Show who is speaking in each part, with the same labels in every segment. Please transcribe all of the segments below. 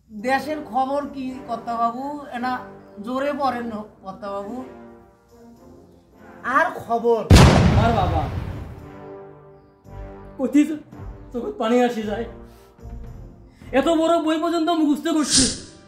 Speaker 1: দেশের খবর কি কর্তা বাবু? এনা জোরে পড়েন কর্তা বাবু।
Speaker 2: আর খবর
Speaker 3: আর বাবা কতি চোখত পানি আসি যায়, এত বড় বই পর্যন্ত মুখস্থ করছি।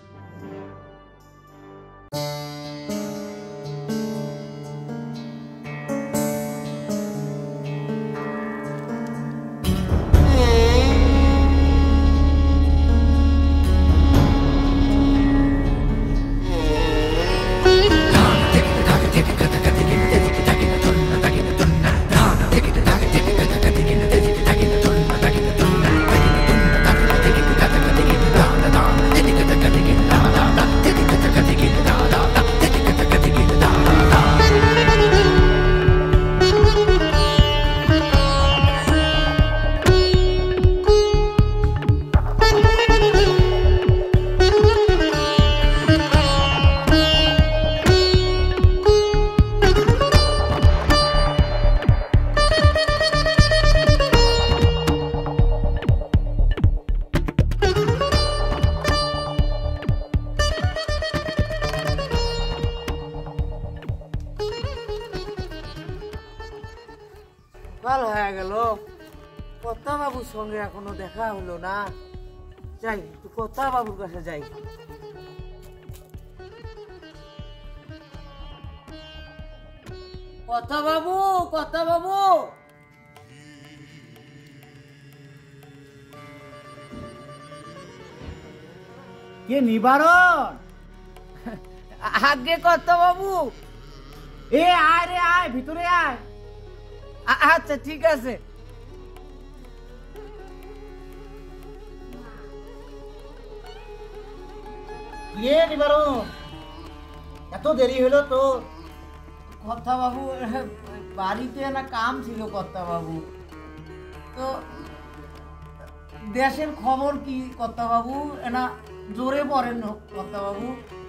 Speaker 1: ভালো হয়ে গেল, কর্তা বাবুর সঙ্গে এখনো দেখা হলো না। যাই একটু কর্তা বাবুর কাছে যাই। কর্তা বাবু, কর্তা বাবু,
Speaker 2: কে নিবারণ?
Speaker 1: আগে কর্তা বাবু।
Speaker 2: এ আয় রে আয়, ভিতরে আয়।
Speaker 1: আচ্ছা ঠিক আছে।
Speaker 2: কে নিবারণ, এত দেরি হলো তো?
Speaker 1: কর্তা বাবু বাড়িতে না কাম ছিল কর্তা বাবু। তো দেশের খবর কি কর্তা বাবু? এনা জোরে পড়েন কর্তা বাবু।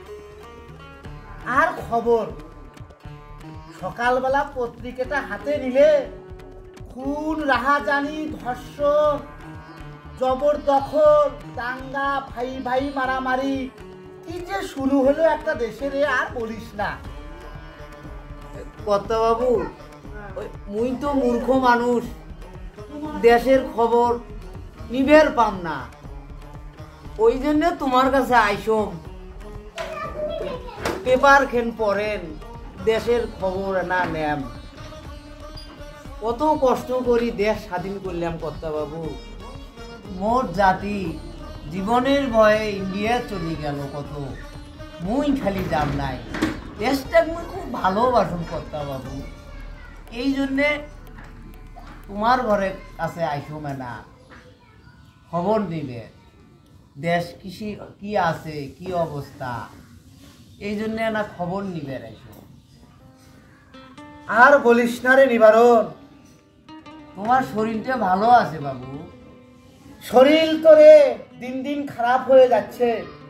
Speaker 2: আর খবর সকালবেলা পত্রিকাটা হাতে নিলে খুন, রাহাজানি, ধর্ষণ, জবরদখল, দাঙ্গা, ভাই ভাই মারামারি, কি যে শুরু হলো একটা দেশের, আর বলিস না।
Speaker 1: কর্তা বাবু মুই তো মূর্খ মানুষ, দেশের খবর নিবের পাম না, ওই জন্য তোমার কাছে আইসম। পেপার খেন পড়েন, দেশের খবর না নেম। কত কষ্ট করি দেশ স্বাধীন করলাম কর্তা বাবু। মোর জাতি জীবনের ভয়ে ইন্ডিয়া চলে গেল কত, মুই খালি যাম নাই। দেশটা মুই খুব ভালোবাসুন কর্তা বাবু, এই জন্যে তোমার ঘরে কাছে আইসম না, খবর দিবে দেশ কি আছে, কি অবস্থা, এই জন্য না খবর নিবে আইসো।
Speaker 2: আর বলিস না রে নিবারণ,
Speaker 1: তোমার শরীরটা ভালো আছে বাবু?
Speaker 2: শরীর তো রে দিন দিন খারাপ হয়ে যাচ্ছে,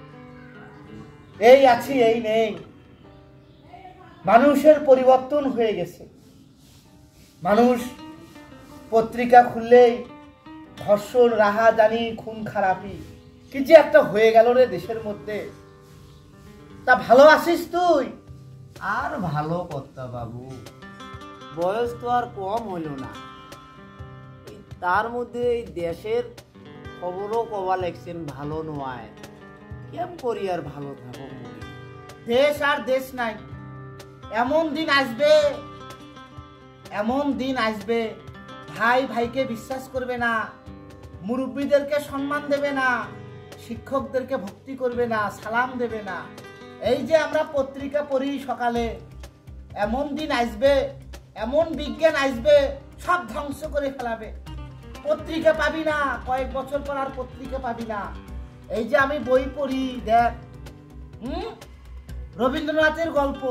Speaker 2: এই আছি এই নেই। মানুষের পরিবর্তন হয়ে গেছে, মানুষ পত্রিকা খুললেই ধর্ষণ, রাহাজানি, খুন খারাপি, কি যে একটা হয়ে গেল রে দেশের মধ্যে। তা ভালো আছিস তুই?
Speaker 1: আর ভালো কর্তা বাবু, বয়স তো আর কম হইল না, তার মধ্যে এই দেশের খবরও কবা লেখছেন ভালো নয়, কেম করি আর ভালো থাকো।
Speaker 2: দেশ আর দেশ নাই, এমন দিন আসবে, এমন দিন আসবে, ভাই ভাইকে বিশ্বাস করবে না, মুরব্বীদেরকে সম্মান দেবে না, শিক্ষকদেরকে ভক্তি করবে না, সালাম দেবে না। এই যে আমরা পত্রিকা পড়ি সকালে, এমন দিন আসবে, এমন বিজ্ঞান আসবে, সব ধ্বংস করে ফেলাবে। পত্রিকা পাবি না, কয়েক বছর পর আর পত্রিকা পাবি না। এই যে আমি বই পড়ি, দেখ রবীন্দ্রনাথের গল্প,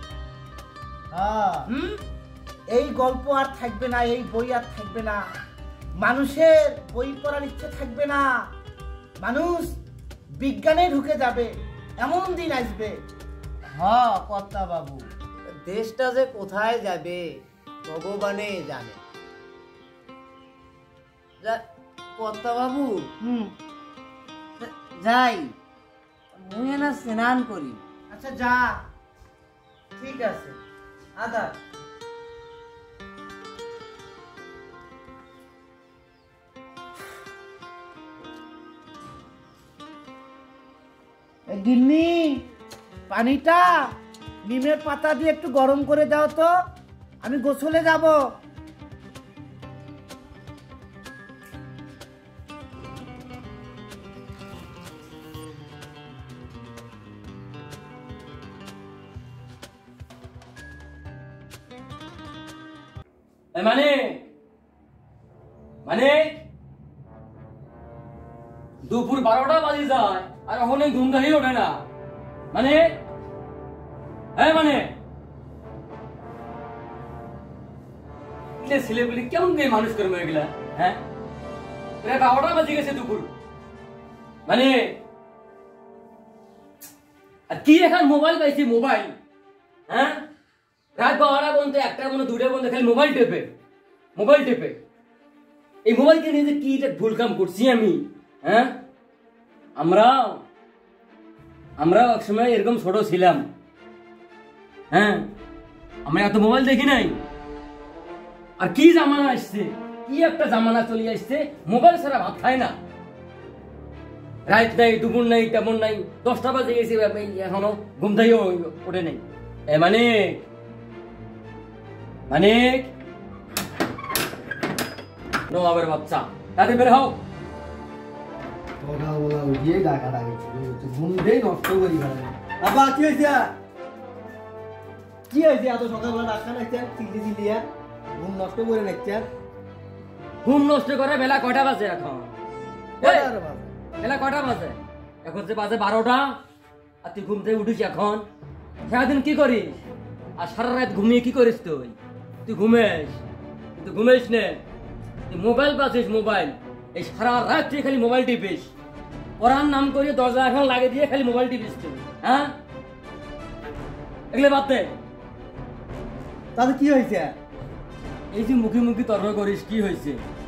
Speaker 2: এই গল্প আর থাকবে না, এই বই আর থাকবে না। মানুষের বই পড়ার ইচ্ছে থাকবে না, মানুষ বিজ্ঞানে ঢুকে যাবে, এমন দিন আসবে।
Speaker 1: হ্যাঁ কর্তা বাবু, দেশটা যে কোথায় যাবে ভগবানে জানে। কর্তা বাবু যাই, মুই না স্নান করি।
Speaker 2: আচ্ছা যা, ঠিক আছে, আদা। গিন্নি, পানিটা নিমের পাতা দিয়ে একটু গরম করে দাও তো, আমি গোসলে যাব।
Speaker 3: মানে মানে দুপুর 12টা বাজে যায় আর এখন ঘুম থেকে ওঠে না। মানে মানে ছেলেগুলি কেমন দিয়ে মানুষ করবো এগুলা? হ্যাঁ, 12টা বাজে গেছে দুপুর। মানে আর কি এখন মোবাইল পাইছি, মোবাইল। হ্যাঁ, রাত 12টা পর্যন্ত, 1টা পর্যন্ত, 2টা পর্যন্ত খালি মোবাইল টেপে মোবাইল টেপে। এই মোবাইলকে নিয়ে যে কি ভুল কাম করছি আমি। হ্যাঁ, আমরা একসময় এরকম ছোট ছিলাম। হ্যাঁ, আমরা এত মোবাইল দেখি নাই। আর কি জামানা আসছে, কি একটা জামানা চলে আসছে, মোবাইল ছাড়া ভাত খায় না। রাত নাই, দুপুর নাই, তেমন নাই, 10টা বাজে গেছে, এখনো ঘুম থেকে ওঠে নাই। মানে নবাবের বাচ্চা, তাতে বের হও।
Speaker 4: সকালবেলা উঠিয়ে ডাকা ডাকি ঘুমটাই নষ্ট করি। আব্বা কি হয়েছে? কি হয়েছে? এত সকালবেলা ডাকা নাচছেন, চিল্লি চিল্লিয়া ঘুম নষ্ট করে নাচছেন।
Speaker 3: ঘুম নষ্ট করে বেলা কয়টা বাজে এখন? বেলা কয়টা বাজে এখন? যে বাজে 12টা, আর তুই ঘুম থেকে উঠিস এখন? সারাদিন কি করিস? আর সারা রাত ঘুমিয়ে কি করিস? তুই ঘুমেস নে, তুই মোবাইল পাচ্ছিস, মোবাইল। এই সারা রাত তুই খালি মোবাইল টিপিস, পড়ার নাম করে দরজা এখন লাগিয়ে দিয়ে খালি মোবাইল টিপিস তুই। হ্যাঁ, এগুলো বাদ দে।
Speaker 4: তাহলে কি হয়েছে?
Speaker 3: এই যে মুখে মুখে তর্ক করিস, কি হয়েছে?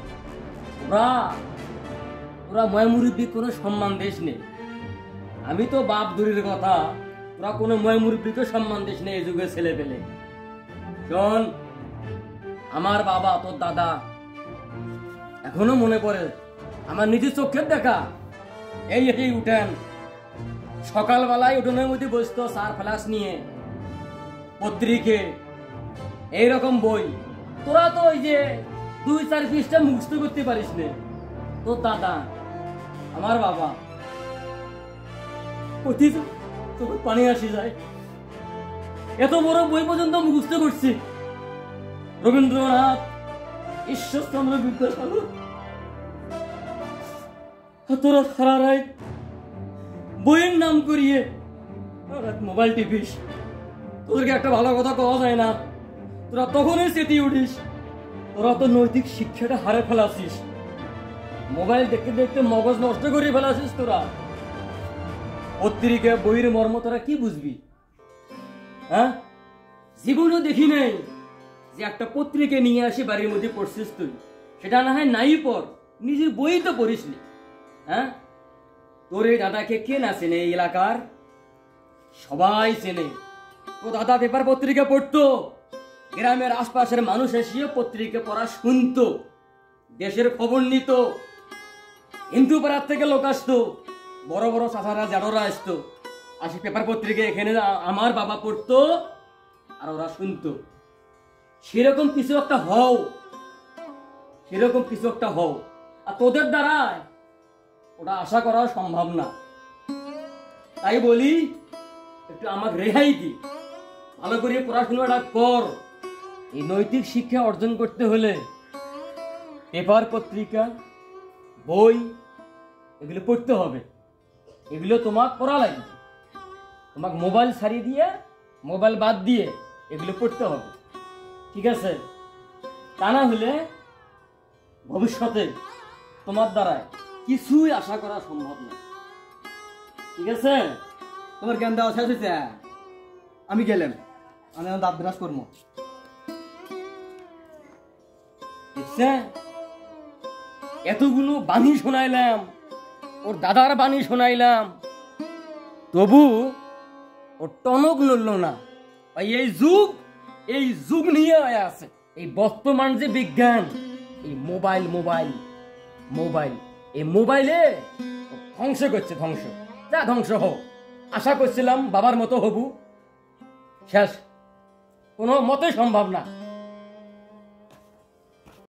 Speaker 3: ওরা ময় মুরব্বী কোনো সম্মান দিস নেই। আমি তো বাপ দূরের কথা, ওরা কোনো ময় মুরব্বীকে সম্মান দিস নেই এই যুগের ছেলে পেলে। শোন, আমার বাবা, তোর দাদা, এখনো মনে পড়ে আমার নিজের চোখের দেখা। এই উঠেন সকালবেলায়, উঠোনের মধ্যে বসতো চার ফ্লাস নিয়ে, পত্রিকে, এইরকম বই। তোরা তো ওই যে 2-4 পৃষ্ঠা মুখস্থ করতে পারিস না। তোর দাদা, আমার বাবা, চোখে পানি আসি যায়। এত বড় বই পর্যন্ত মুখস্থ করছি, রবীন্দ্রনাথ, ঈশ্বরচন্দ্র বিদ্যাসাগর। তোরা সারা রাত বইয়ের নাম করিয়ে মোবাইল টিপিস। তোদেরকে একটা ভালো কথা কওয়া যায় না, তোরা তখনই চেতি উঠিস। তোরা তো নৈতিক শিক্ষাটা হারে ফেলাছিস, মোবাইল দেখতে দেখতে মগজ নষ্ট করে ফেলাছিস। তোরা পত্রিকা, বইয়ের মর্ম তোরা কি বুঝবি? হ্যাঁ, জীবনেও দেখি নাই যে একটা পত্রিকা নিয়ে আসি বাড়ির মধ্যে পড়ছিস তুই। সেটা না হয় নাই পড়, নিজের বই তো পড়িস নি। হ্যাঁ, তোর এই দাদাকে কে না চেনে? এই এলাকার সবাই চেনে। তো দাদা পেপার পত্রিকা পড়তো, গ্রামের আশপাশের মানুষ এসে পত্রিকা পড়া শুনতো, দেশের খবর নিত। হিন্দু পাড়ার থেকে লোক আসতো, বড় বড় চাচারা, জাডরা আসতো, আসি পেপার পত্রিকা এখানে আমার বাবা পড়তো আর ওরা শুনতো। সেরকম কিছু একটা হও, আর তোদের দ্বারা ওটা আশা করা সম্ভব না। তাই বলি, একটু আমাকে রেহাই দি, ভালো করে পড়াশোনাটা কর। এই নৈতিক শিক্ষা অর্জন করতে হলে পেপার, পত্রিকা, বই এগুলো পড়তে হবে। এগুলো তোমার পড়া লাগবে। তোমাকে মোবাইল ছাড়িয়ে দিয়ে, মোবাইল বাদ দিয়ে এগুলো পড়তে হবে, ঠিক আছে? তা না হলে ভবিষ্যতে তোমার দ্বারা কিছুই আশা করা সম্ভব না, ঠিক আছে?
Speaker 4: তোমার জ্ঞান দেওয়া শেষ হয়েছে, আমি গেলাম, আমি দাঁত ব্রাশ করবো।
Speaker 3: এতগুলো বাণী শোনাইলাম, ওর দাদার বাণী শোনাইলাম, তবু ও টনক নড়ল না। ভাই এই যুগ নিয়ে আছে। এই বর্তমান যে বিজ্ঞান, এই মোবাইল মোবাইল মোবাইল এই মোবাইলে ও ধ্বংস করছে, ধ্বংস। যা ধ্বংস হোক, আশা করছিলাম বাবার মতো হবু, শেষ, কোনো মতে সম্ভব না।